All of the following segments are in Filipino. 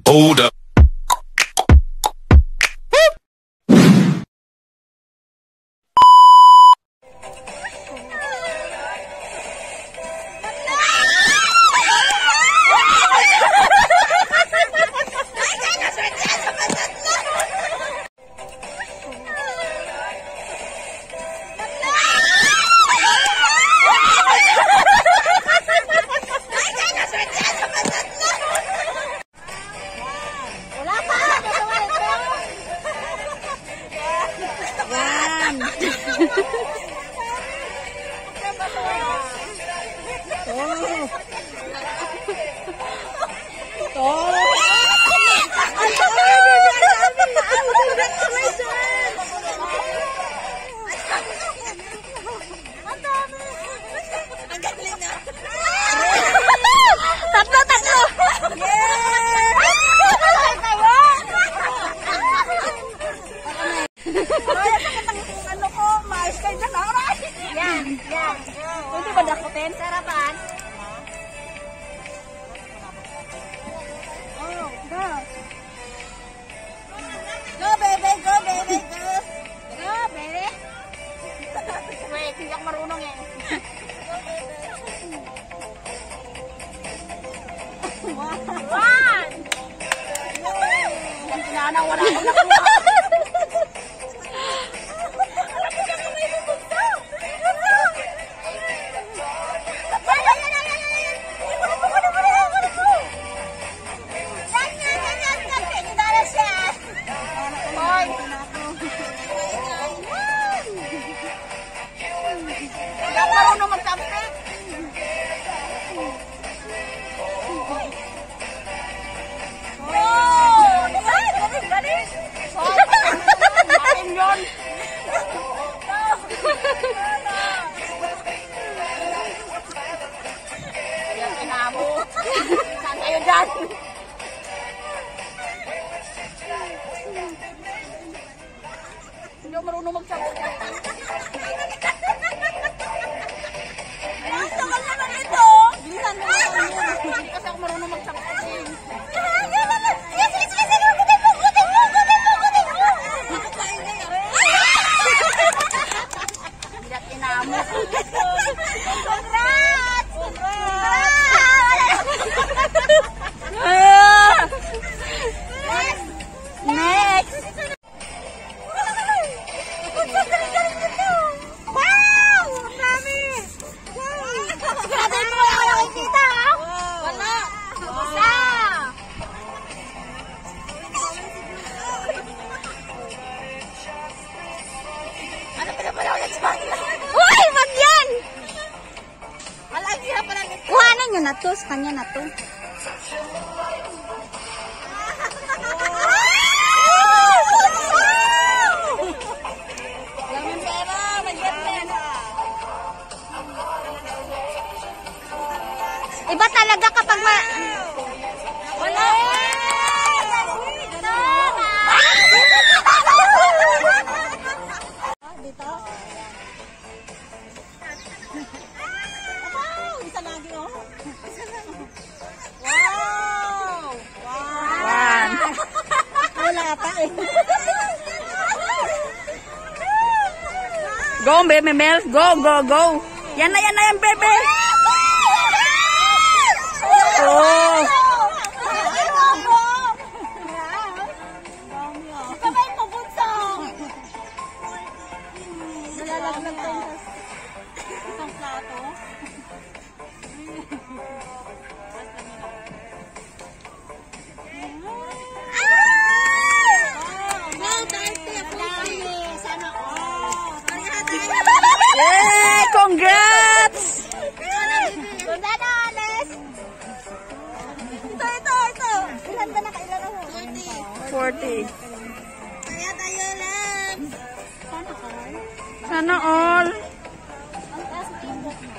Hold up. Sarapan. Oh, go. Go, baby, go, baby, go. Go, baby. Wait, hindi ako marunong eh. One. Ang tinanaw, wala akong nakuha. Saan kayo dyan? Hindi ako marunong magsagot. Ang sakal naman ito! Bilisan mo naman yun. Hindi kasi ako marunong magsagot. Bilat inamo. Congrats! Next! Wow! Dami! Natin mo yung walang kita, ha? Wala! Isa! Ano pa na pala ulit sa bagay? Uy! Wag yan! Malagi na pala nito. Kuhanan nyo na to. Sa kanya na to. Iba talaga kapag wala. Dito. Isa lagi oh. Wow! Wow! Wala pa eh. Go, baby Mel. Go, go, go. Yan na yan, bebe. Oh. Sabay mo bunso. Nalalaglag tayo sa isang plato. Yay! Congrats! Ito. Ilan ba nakailan ako? 40. Kaya tayo lang. Sana all. Ang taas mo yung book mo.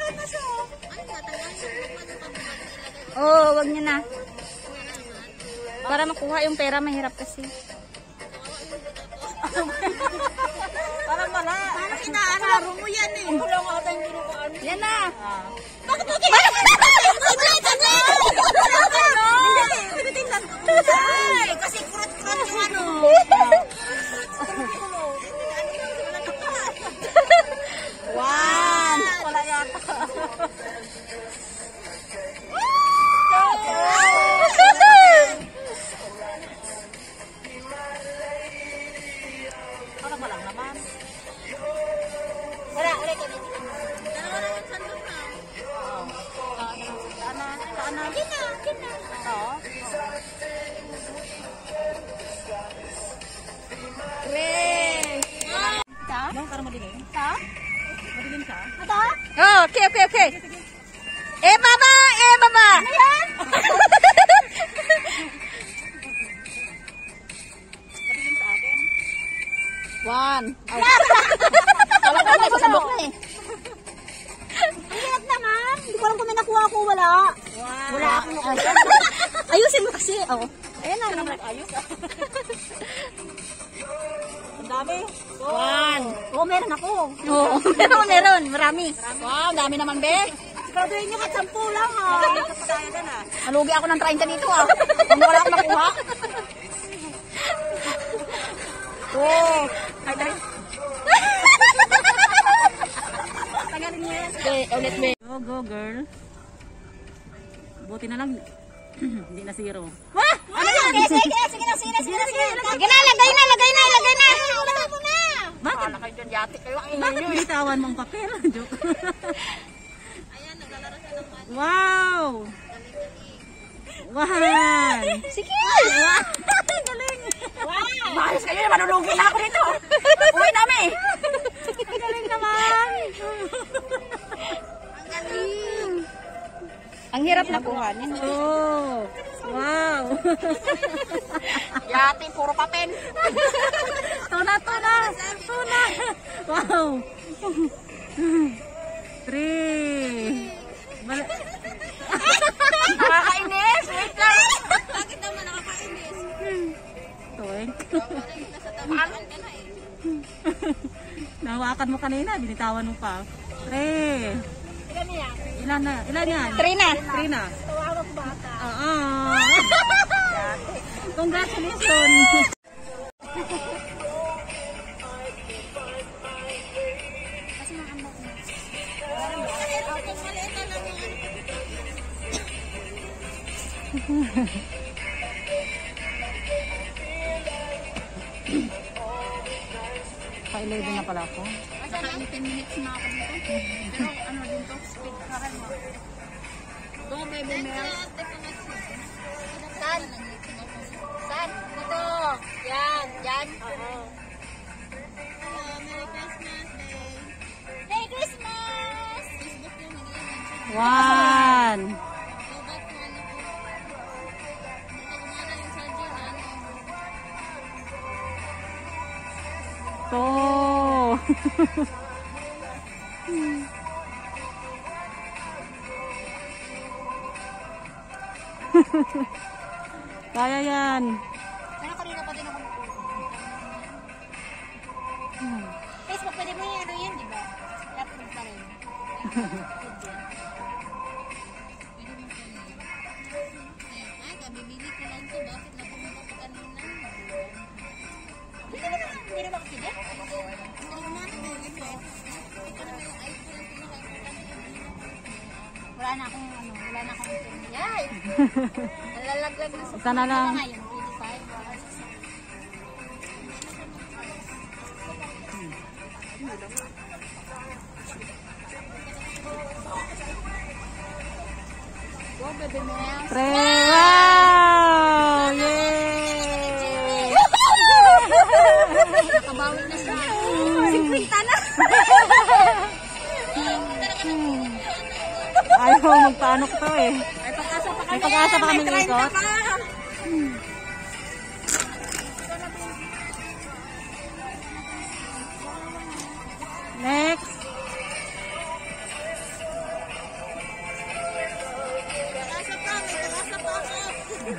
Oo, wag niyo na. Para makuha yung pera, mahirap kasi. Parang wala. Parang inaararo mo yan eh. Wala nga ata yung ginukuhaan. Yan na. Bakit mo Ay, kasi kurat-kurat yung ano. One. Wala yata. Parang walang naman. Wala, ulit ko. Dalawa lang yung sandok na. Saan na? Kina. Ito. Tres. Ito? Parang madilim. Ito? Madilim siya. Ito? Oh, okay. Baba! Ano yan? Madilim sa akin. One. Ay. Wala ka na sa sabok na eh. Ang hirap naman. Hindi ko alam kung may nakuha ko. Wala. Wow. Wala akong nakuha. Ayusin mo kasi. Oh. Ayan na. Ayos ah. Ang dami. One. Oo, meron ako. Oo, meron. Marami. Wow, dami naman, be. Siguraduhin nyo kahit 10 lang ha. Nalugi ako ng 30 dito ah. Kung wala akong makuha. Oh. Ay, dali. Tagalin niya yan. Okay, ulit, be. Go, girl. Buti na lang. Hindi na zero. Wah! Ano yan? Sige na. Sige na, lagay na. Lagay mo na. Bakit? Wala kayo dyan, yate kayo. Bakit binitawan mong papel? Joke. Ayan, naglalaro siya ng man. Wow! Wow! Sige! Galing! Wow! Maayos kayo, manulungin na ako dito. Uwi namin. Galing naman! Ang galing! Ang hirap na kuhanin. Oh! Wow! Yate, puro papel. Tuna! Wow! 3! Nakakainis! Wait lang! Bakit naman nakakainis? Tuwing. Nasa tamaan ka na eh. Nahawakan mo kanina, binitawan mo pa. 3! Ilan niya? Ilan yan? 3 na. 3 na. Tawawag bata. Oo. Congratulations! Kasi mga ambak na. Maliit na lang yung Pa-11 na pala ako. Saka 10 minutes na ako dito. Pero ano din to? Speed travel mo. Go, baby Mel. Saan? Saan? Dito. Yan. Oo. Merry Christmas Day. Merry Christmas! Facebook yung nag-i-mention. 1! Lobat na ano po. Nagumana yung surgeon ano. 2! Kaya yan. Kaya kanina pa din ako Facebook, pwede mo yung ano yan, di ba? Laptop pa rin. Ay, kabibili ko lang to. Bakit na pumunta ko kanina? Hindi naman kasi din. Hindi naman natin yung iPhone. Ito naman yung iPhone. Wala na akong internet. Yay! Nalalaglag na sa Isa na lang. Ito nga yung 85. Go, baby Mel. 3! Wow! Yay! Nakabawi na siya. 50 na. Ayaw magpaano ko to eh. May pag-asa pa kami. May pag-asa pa kami May 30 ikot. pa. Next.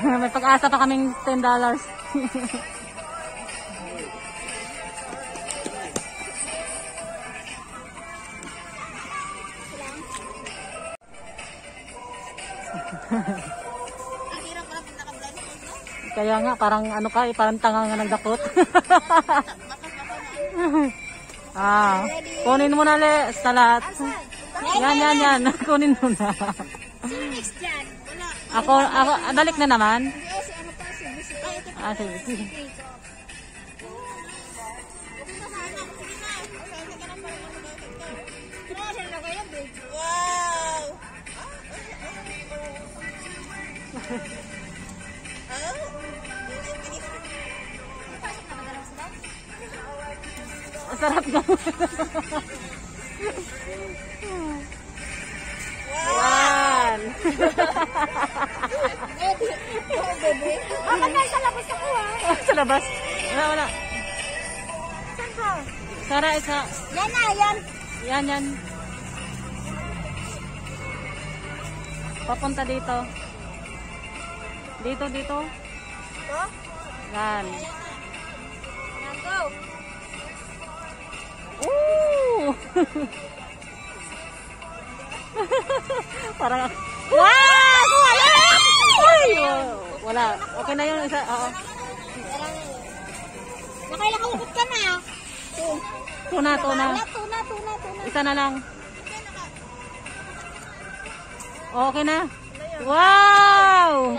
May pag-asa pa kaming $10. Kaya nga, parang ano ka eh, parang tanga nga nagdakot. Kunin mo na sa lahat. Yan. Kunin mo na. Ako, balik na naman. Sige. Sarap na. One. Bakit sa labas ako Sa labas? Wala. Saan ka? Sara, isa. Yan. Papunta dito. Dito. Yan. Go. Ooh! Parang... Wow! Wala. Okay na yung isa. Oo. Nakailakawakot ka na. Tuna. Tuna. Isa na lang. Okay na. Wow!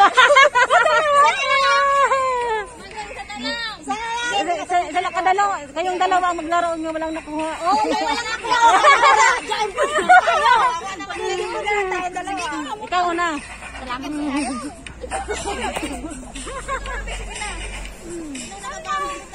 Kayong dalawa maglaro nyo, walang nakuha. Walang nakuha. Ikaw una. Salamat kayo.